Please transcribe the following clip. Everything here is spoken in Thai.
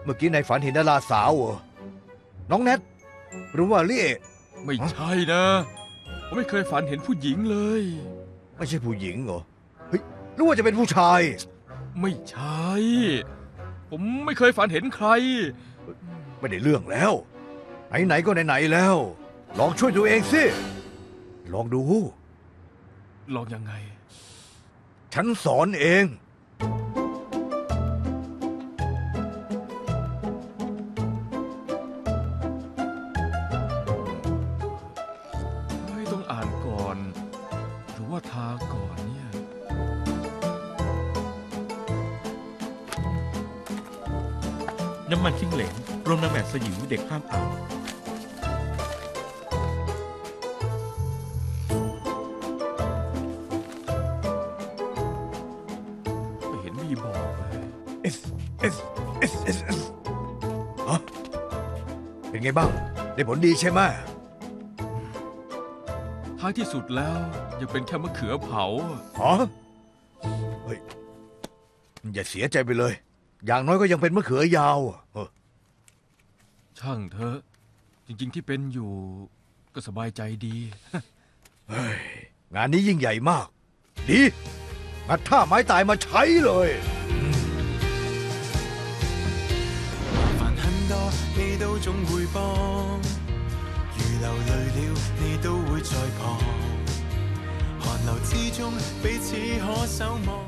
เมื่อกี้ในฝันเห็นดาราสาวเหรอน้องแนทหรือว่าลี่ไม่ใช่นะผมไม่เคยฝันเห็นผู้หญิงเลยไม่ใช่ผู้หญิงเหรอเฮ้ยหรือว่าจะเป็นผู้ชายไม่ใช่ผมไม่เคยฝันเห็นใครไม่ได้เรื่องแล้วไหนๆก็ไหนๆแล้ว ลองช่วยตัวเองสิลองดูลองยังไงฉันสอนเองไม่ต้องอ่านก่อนหรือว่าทาก่อนเนี่ยน้ำมันชิ้งเหลงรวมนางแบบสยิวเด็กห้ามอ่านไม่เห็นมีบอกเลย S S S S S ฮะเป็นไงบ้างได้ผลดีใช่ไหมท้ายที่สุดแล้วยังเป็นแค่มะเขือเผาฮะเฮ้ยอย่าเสียใจไปเลยอย่างน้อยก็ยังเป็นมะเขือยาวช่างเถอะจริงๆที่เป็นอยู่ก็สบายใจดีเฮ้ยงานนี้ยิ่งใหญ่มากดีงัดท่าไม้ตายมาใช้เลย煩很多，你都總會幫。如流淚了，你都會在旁。寒流之中，彼此可守望。